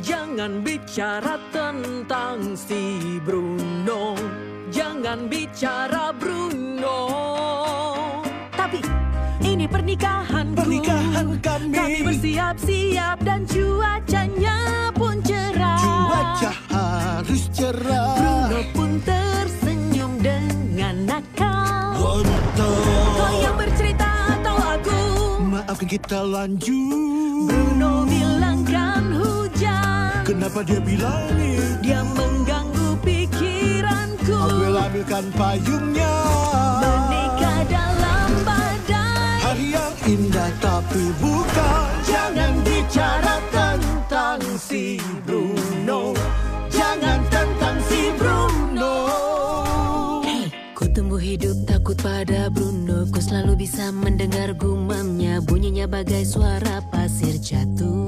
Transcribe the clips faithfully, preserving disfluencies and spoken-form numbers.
Jangan bicara tentang si Bruno, jangan bicara Bruno. Tapi ini pernikahanku, pernikahan kami. Kami bersiap-siap dan cuacanya pun cerah. Cuaca harus cerah. Bruno pun tersenyum dengan nakal. Betul. Kau yang bercerita atau aku? Maafkan kita lanjut. Bruno bilang kan hujan. Kenapa dia bilang ini? Dia mengganggu pikiranku. Ambil ambilkan payungnya. Menikah dalam badai. Hari yang indah tapi bukan. Jangan bicara tentang si Bruno, jangan tentang si Bruno. Hey, ku tumbuh hidup takut pada Bruno. Ku selalu bisa mendengar gumamnya, bunyinya bagai suara pasir jatuh.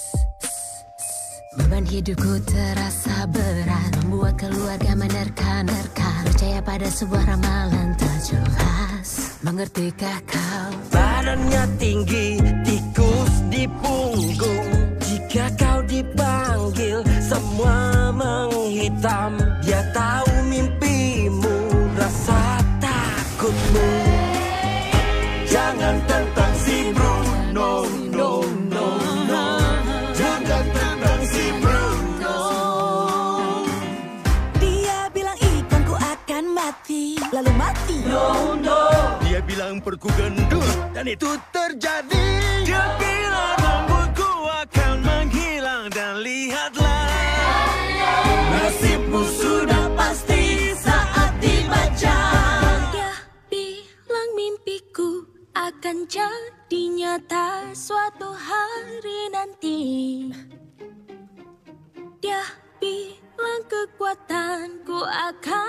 Beban hidupku terasa berat, membuat keluarga menerka-nerka. Percaya pada sebuah ramalan tak jelas. Mengertikah kau? Badannya tinggi, tikus di punggung. Jika kau dipanggil, semua menghitam. Dia tahu mimpimu, rasa takutmu. Jangan tentang si Bruno, no, no, no. Jangan tentang si Bruno. Dia bilang ikanku akan mati, lalu mati. No, no. Dia bilang perku gendut dan itu terjadi. Dia bilang rambutku akan menghilang dan lihatlah, nasibmu sudah pasti saat dibaca. Dia bilang mimpiku akan jadi nyata suatu hari nanti. Dia bilang kekuatanku akan